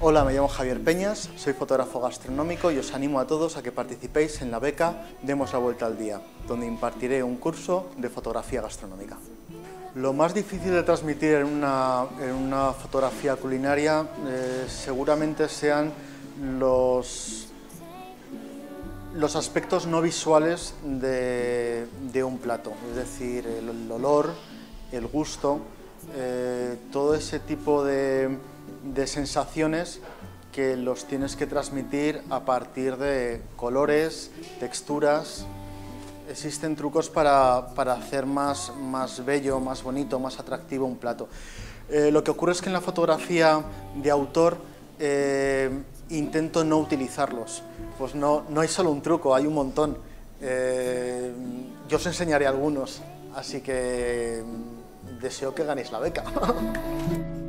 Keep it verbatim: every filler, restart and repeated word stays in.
Hola, me llamo Javier Peñas, soy fotógrafo gastronómico y os animo a todos a que participéis en la beca Demos la Vuelta al Día, donde impartiré un curso de fotografía gastronómica. Lo más difícil de transmitir en una, en una fotografía culinaria eh, seguramente sean los, los aspectos no visuales de, de un plato, es decir, el, el olor, el gusto, eh, todo ese tipo de, de sensaciones que los tienes que transmitir a partir de colores, texturas. Existen trucos para, para hacer más, más bello, más bonito, más atractivo un plato. Eh, lo que ocurre es que en la fotografía de autor eh, intento no utilizarlos. Pues no, no hay solo un truco, hay un montón. Eh, yo os enseñaré algunos, así que deseo que ganéis la beca.